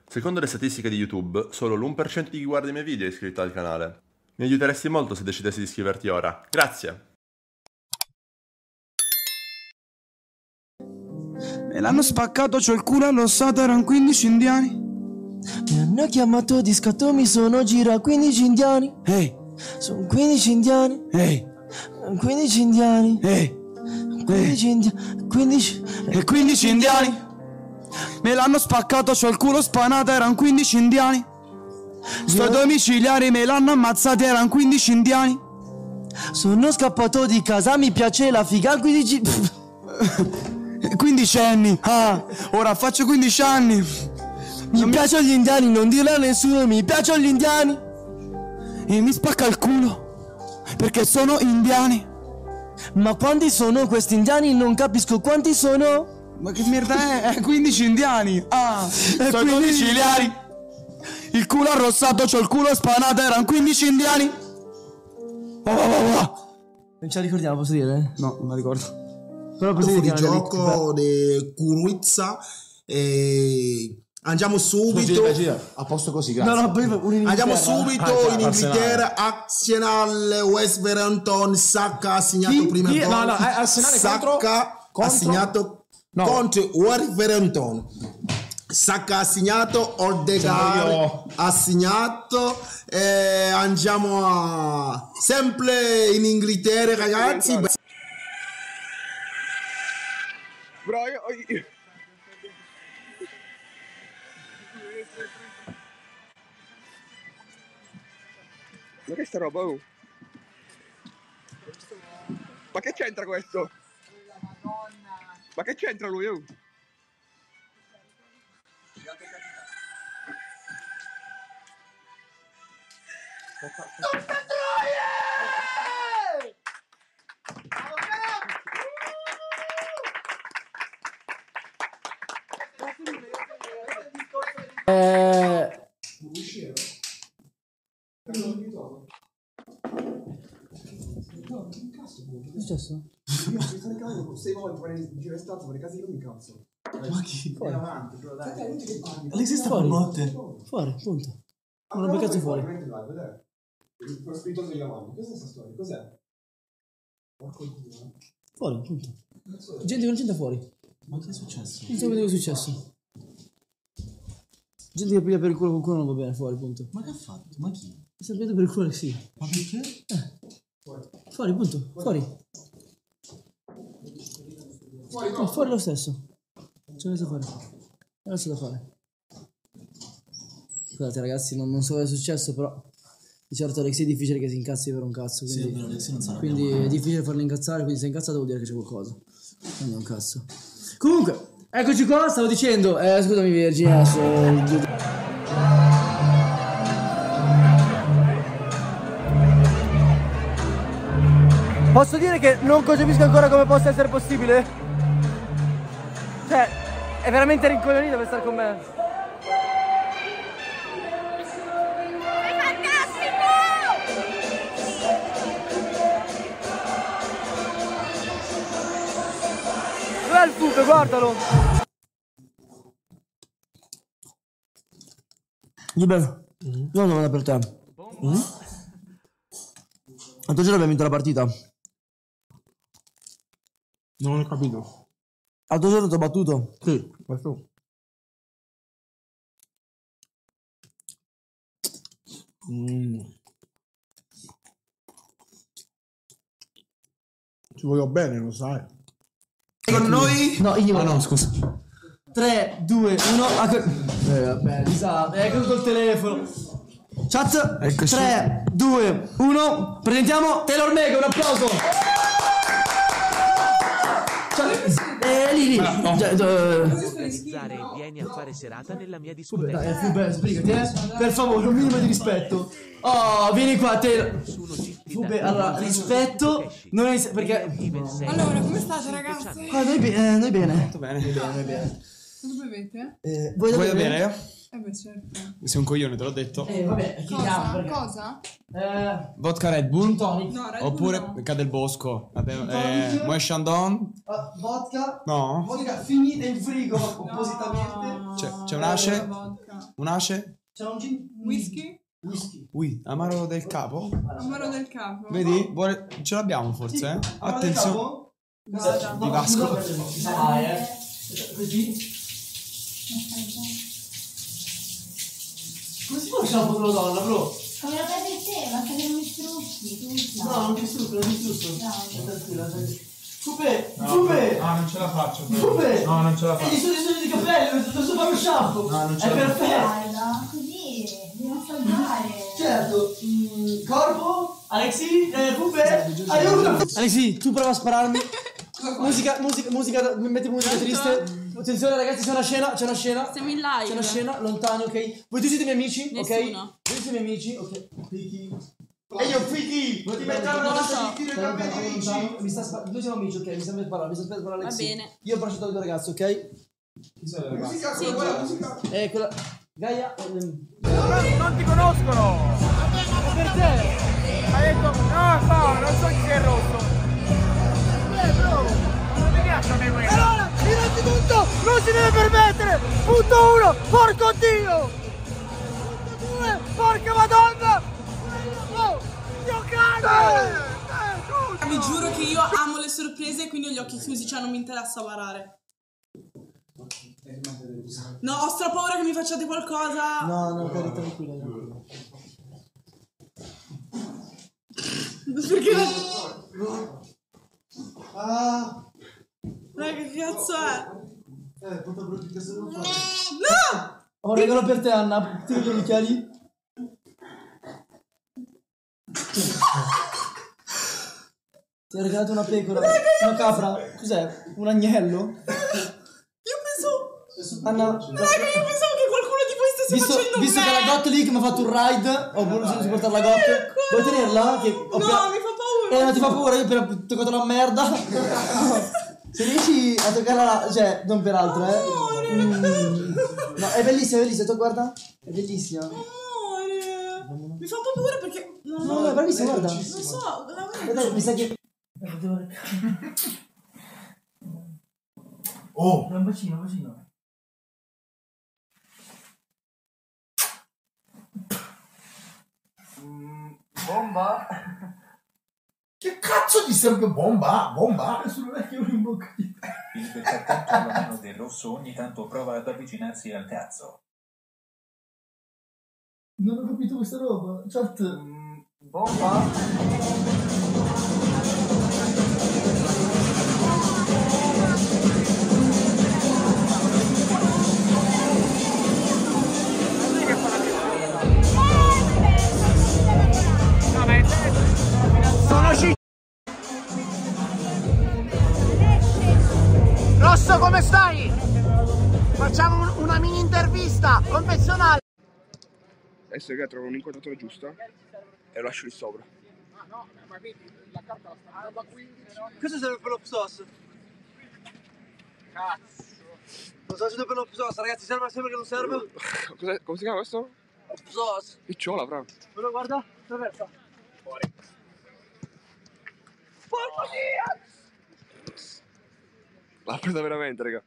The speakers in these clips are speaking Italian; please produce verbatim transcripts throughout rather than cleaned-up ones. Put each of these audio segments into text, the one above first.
Secondo le statistiche di YouTube, solo l'uno per cento di chi guarda i miei video è iscritto al canale. Mi aiuteresti molto se decidessi di iscriverti ora. Grazie! Me l'hanno spaccato, c'ho il culo allossato, erano quindici indiani. Mi hanno chiamato di scatto, mi sono girato quindici indiani. Ehi, Sono quindici indiani. ehi, quindici indiani. ehi, quindici indiani. quindici e quindici indiani. Me l'hanno spaccato, c'ho il culo spanato, erano quindici indiani. Sto domiciliari me l'hanno ammazzati, erano quindici indiani. Sono scappato di casa, mi piace la figa, quindici quindici anni, ah, ora faccio quindici anni. Mi piacciono gli indiani, non dirlo a nessuno, mi piacciono gli indiani. E mi spacca il culo, perché sono indiani. Ma quanti sono questi indiani? Non capisco quanti sono. Ma che merda è? quindici indiani, ah, sono domiciliari. Il culo arrossato, c'ho il culo spanato, erano quindici indiani. Oh, oh, oh. Non ce la ricordiamo, posso dire? No, non la ricordo. Però posso dire Fuori che gioco di Kuruizza e andiamo subito A posto così, grazie. No, no, poi un andiamo subito Ah, in Inghilterra. Arsenal West Verhampton. Sacca ha segnato Chi? prima Chi? gol. No, no, eh, Arsenale Sacca contro? ha Contro? segnato No. contro West Verhampton. Sacca ha segnato, Odegaard io. ha segnato. E andiamo a sempre in Inghilterra, ragazzi. Bro, io, io... Ma che sta roba, oh? Ma che c'entra questo? Ma che c'entra lui, oh? Eh... Che è successo? Sei volte per il giro estate, per casino mi cazzo. Ma chi? Vai avanti, però dai. Alessia sta Fuori. notte. Fuori, punto. Non ho cazzo fuori. Vedere. Quello spiritoso degli amanti. Cos'è questa storia? Cos'è? Porco Dio. Fuori, punto. Gente con gente fuori. Ma che è successo? Non so che è successo. Gente che piglia per il culo con culo non va bene, fuori, punto. Ma che ha fatto? Ma chi? Mi sta pigliando per il culo, sì. Ma perché? Fuori, punto. Fuori. Fuori, No, fuori lo stesso. C'è messo fuori. Adesso da fare. Scusate ragazzi, non, non so cosa è successo, però di certo Alexei è difficile che si incazzi per un cazzo. Quindi, Sì, però Alexei non sarà quindi è difficile farlo incazzare, quindi se è incazzato vuol dire che c'è qualcosa. Quindi è un cazzo. Comunque, eccoci qua, stavo dicendo, eh, scusami Virginia, adesso... Posso dire che non concepisco ancora come possa essere possibile? Cioè, è veramente rincoglionito per stare con me. Sei fantastico! Dov'è il Fube? Guardalo! Liber, io ho una domanda per te. Mm? L'altro giorno abbiamo vinto la partita. Non ho capito. L'altro giorno ti ho battuto. Sì, questo. Mm. Ci voglio bene, lo sai. Con noi? No, io. Ah no, scusa. tre, due, uno. Ah, que- eh, vabbè, mi sa. È caduto il telefono. Chat. Eccoci. tre, due, uno. Presentiamo Taylor Mega, un applauso. Chat. Eh, lì, lì. Cioè, eh, Organizzare e vieni a fare serata nella mia Fube, discoteca. dai, Fube, sbrigati, eh. Per favore, un minimo di rispetto. Oh, vieni qua, Taylor. Fube, allora, rispetto. Non è perché. Allora, come state ragazzi? Ah, noi, be- eh, noi bene. Tutto bene. Noi bene, noi bene. Cosa bevete? Eh, vuoi da Vuoi da bere? bere? Eh beh, certo. Sei un coglione, te l'ho detto. Eh, vabbè, chiediamo Cosa? perché. Cosa? Eh, Vodka Red Bull. tonic. No, Red Bull Oppure no. cade il bosco. Eh, Tonic. Moe Chandon. Ah, vodka. No. Vodka finita in frigo appositamente. C'è, c'è un ace? Vodka. Un ace? C'è un gin? Whisky? Whisky. Ui, amaro del capo. Amaro del capo. Vedi? Vuole- Ce l'abbiamo forse, eh? Attenzione. Vada. Di Vasco. Ci sarà, eh. Così. Come si fa il shampoo della donna, bro? Come lo fai per te, basta che non mi strucchi, tu. No, non ti strucco, non ti strucco. No. Tranquilla, tranquilla. Fupe, Fupe! No, non ce la faccio. Fupe! No, non ce la E faccio. gli sono i sogni di capelli, ho dovuto fare lo shampoo! No, non ce È la faccio. perfetto! Guarda, così, devi assaggiare. Certo, mm, corpo, Alexi, eh, Fupe, aiuto! Alexi, tu prova a spararmi. Musica, musica, musica, metti musica triste. Attenzione ragazzi, c'è una scena, c'è una scena. Siamo in live. C'è una scena, lontano, ok? Voi tutti siete miei amici, ok? Nessuno. Voi siete miei amici, ok? Fichi. E io fichi! Non ti metteranno Non lo davanti so. di tiro i capelli amici. Mi sta spa- noi siamo amici, ok? Mi sta per parlare, mi sta per parlare Va Alexi. bene. Io ho bracciato il tuo ragazzo, ok? Musica, Sì, quella, quella musica. Eh, quella... Gaia... ehm, Non ti conoscono! è per te! Hai detto, no, no, non so chi si è rotto. Eh, bro, non mi piace a me questo. Allora, innanzitutto, non si deve permettere. Punto uno, porco Dio. Punto due, porca Madonna. Oh, Dio cane. Vi giuro che io amo le sorprese e quindi ho gli occhi chiusi, cioè non mi interessa barare. No, ho stra paura che mi facciate qualcosa. No, no, cari, tranquilla, tranquilla. Perché? Ah! Raga, che cazzo è? Eh, porta proprio che se non fa. No! Ho un regalo per te, Anna. Ti vedo gli occhiali? Ti ho regalato una pecora. Una capra. Cos'è? Un agnello? Io penso... Anna... Raga, io pensavo che qualcuno di voi stesse Visto, facendo visto me. che la Got League mi ha fatto un ride, ho voluto portare la Got. Vuoi tenerla? Che ho No, appena- mi fa paura. Eh, non ti fa paura, io ho appena toccato la merda. Se riesci a toccarla, cioè, non per altro, eh. Mm. No, è bellissima, è bellissima, tu guarda. È bellissima. Amore. Mi fa un po' paura perché... No, No, no, è bravissima, guarda. Non so, Guarda, mi sa che... Oh, Un bacino, un bacino. bomba? Che cazzo di serve bomba? Bomba? Sul vecchio in bocca. Il beccattanto alla mano del rosso ogni tanto prova ad avvicinarsi al cazzo. Non ho capito questa roba. Chat. Bomba? Sono ci... Rosso, come stai? Facciamo un- una mini intervista confessionale. Adesso che trovo un'inquadratura giusta e lo lascio lì sopra. Cosa serve per lo psos? Cazzo. Lo so per lo psos, ragazzi, serve sempre che non serve? Cos'è- come si chiama questo? Psos. Picciola, bravo. Quello guarda, traversa. Fuori. Porco Dio! L'ha presa veramente, raga.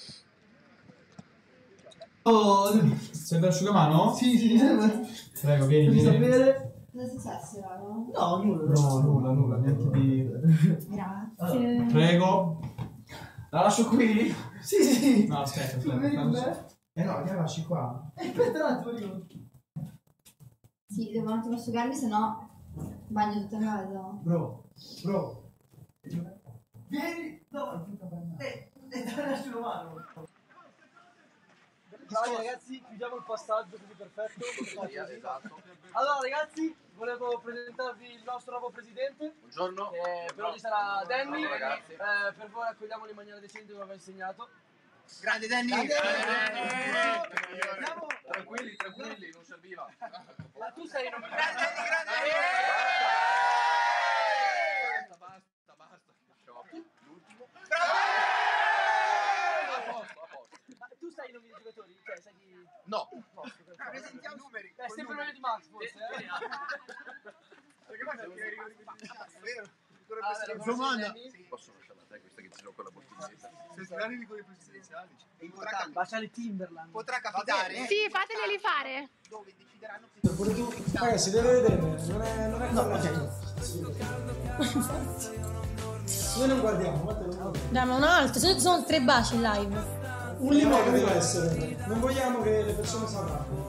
Oh, Serve l'asciugamano? sì, sì, serve. Prego, vieni, Devi vieni. sapere. Cosa è successo, Rano? No, nulla. No, nulla, nulla, niente di... Grazie. Prego. La lascio qui? Sì, sì. No, aspetta, Tu vieni con aspetta. me? Eh no, la lasci qua. Eh, aspetta un attimo, io. Sì, devo un attimo asciugarmi, sennò bagno tutta casa. Bro, bro. Vieni. No, eh, eh, dai, lasci una mano. Ciao ragazzi, chiudiamo il passaggio così perfetto. Esatto. Allora ragazzi, volevo presentarvi il nostro nuovo presidente. Buongiorno. Eh, per oggi sarà Danny. Ciao, ragazzi. Eh, per voi accogliamolo in maniera decente come aveva insegnato. Grande Danny! Andiamo. Tranquilli, tranquilli, non serviva. Ma tu sei non Basta, basta, basta. L'ultimo. Ma tu sai i nomi dei giocatori? Cioè, sai chi... No. No. Domanda. Posso lasciarla a te questa che ti do con la bottiglietta? Se sperani di quelli presidenziali. Potrà baciare Timberland. Potrà capitare. Sì, fateli fare. Dove decideranno Pure tu. Ragazzi, deve vedere. Non è. Non è no, ok. Noi non guardiamo, guarda, non guardiamo. Dai, ma un altro, sono, sono tre baci in live. Un limone deve essere. Non vogliamo che le persone si arrabbino.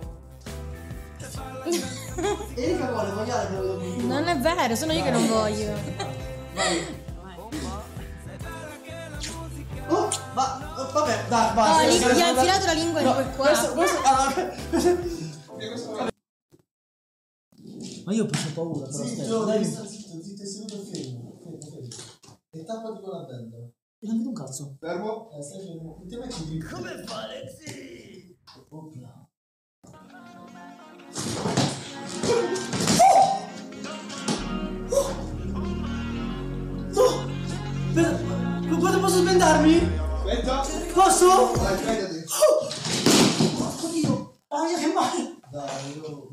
Erika vuole vogliare che lo dico. Non è vero, sono io che non voglio. Vai. Oh, ma oh, vabbè, dai, Oh, basta. lì gli ha infilato la lingua No, di qua. questo, questo, ah, ma io ho preso paura, però Sì, aspetta, Gio, dai. devi stare zitto, zitto, è seduto il fermo. Fermo, fermo. E tappati con la benda. E non vedo un cazzo. Fermo? Eh, stai fermo. Non ti metti di... Come fa, Alexi? Opla. No! Per... Posso, posso sbendarmi? Aspetta. Posso? Vai, svegliati. Oh, oddio! Aia, che male! Dai, io...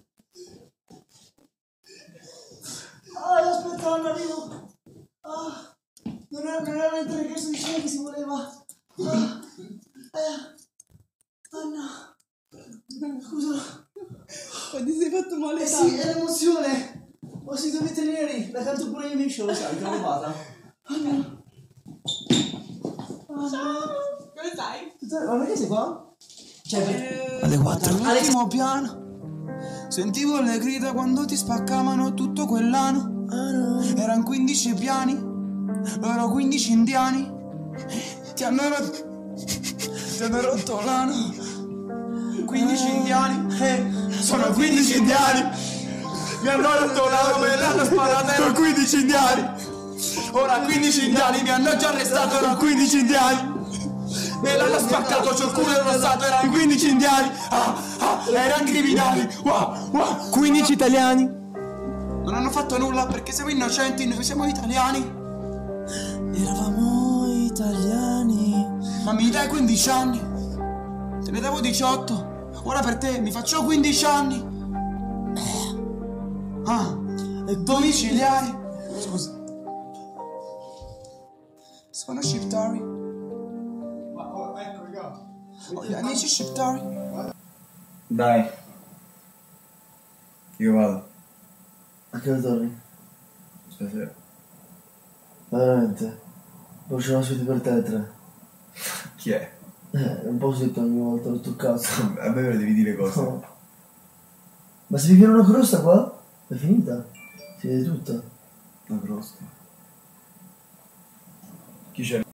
Ah, aspetta, non arrivo! Ah, non era, non era mentre questo diceva che si voleva! Ah, eh, oh no! Scusa! Ma ti sei fatto male? Eh sì, è l'emozione! Ho sentito i neri, la canto pure io nei show, sai, che ho rubata! Oh no! Oh, Ciao! Come stai? Ma perché sei qua? Cioè, Eh, alle quattro all'ultimo piano sentivo le grida quando ti spaccavano tutto quell'anno. Erano quindici piani, loro quindici indiani. Ti hanno rotto, ti hanno rotto l'ano. quindici indiani, eh, sono quindici indiani. Mi hanno rotto l'ano, me l'hanno sparato, erano quindici indiani. Ora quindici indiani mi hanno già arrestato, erano quindici indiani. Me l'hanno spaccato, c'ho il culo rossato, erano quindici indiani. Ah, ah, erano criminali. Wow, wow. quindici italiani. Non hanno fatto nulla perché siamo innocenti, noi siamo italiani. Eravamo italiani. Ma mi dai quindici anni? Te ne davo diciotto. Ora per te mi faccio quindici anni. Ah, e domiciliari. Scusa. Sono shiftari. Ho gli amici shiftari. Dai. Io vado. A che ora torni? Stasera. Veramente? Poi c'è una suite per te tre. Chi è? Eh, un po' sotto ogni volta, l'ho toccato. A me me lo devi dire cosa. No. Ma se mi viene una crosta qua? È finita? Si vede tutta? Una crosta. Chi c'è?